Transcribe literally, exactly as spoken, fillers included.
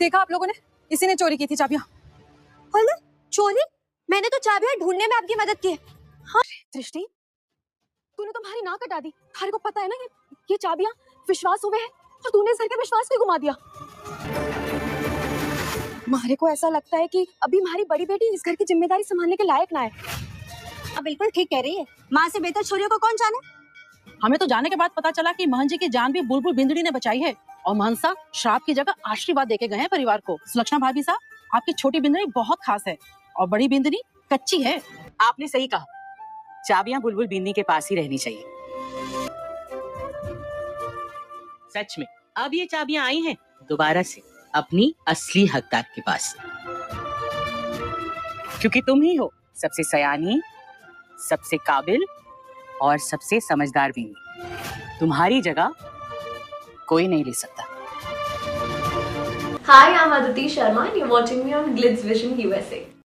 देखा आप लोगों ने, इसी ने चोरी की थी चाबियां। बोले चोरी? मैंने तो चाबियां ढूंढने में आपकी मदद की। हाँ दृष्टि, तूने तो हमारी नाक कटा दी। थारे को पता है ना ये ये चाबियां विश्वास हुए हैं और तूने इस घर के विश्वास को गुमा दिया। मारे को ऐसा लगता है कि अभी हमारी बड़ी बेटी इस घर की जिम्मेदारी संभालने के लायक ना है। अब बिल्कुल ठीक कह रही है, माँ से बेहतर छोरियों को कौन जाने। हमें तो जाने के बाद पता चला कि महन जी की जान भी बुलबुल बिंदड़ी ने बचाई है और महन साहब श्राप की जगह आशीर्वाद देके गए हैं परिवार को। सुलक्षणा भाभी साहब, आपकी छोटी बिंदड़ी बहुत खास है और बड़ी बिंदड़ी कच्ची है। आपने सही कहा, चाबियां बुलबुल बिंदी के पास ही रहनी चाहिए। सच में अब ये चाबियां आई हैं दोबारा से अपनी असली हकदार के पास, क्योंकि तुम ही हो सबसे सयानी, सबसे काबिल और सबसे समझदार बिंदी। तुम्हारी जगह कोई नहीं ले सकता। Hi, I'm Aditi Sharma and you're watching me on Glitz Vision U S A.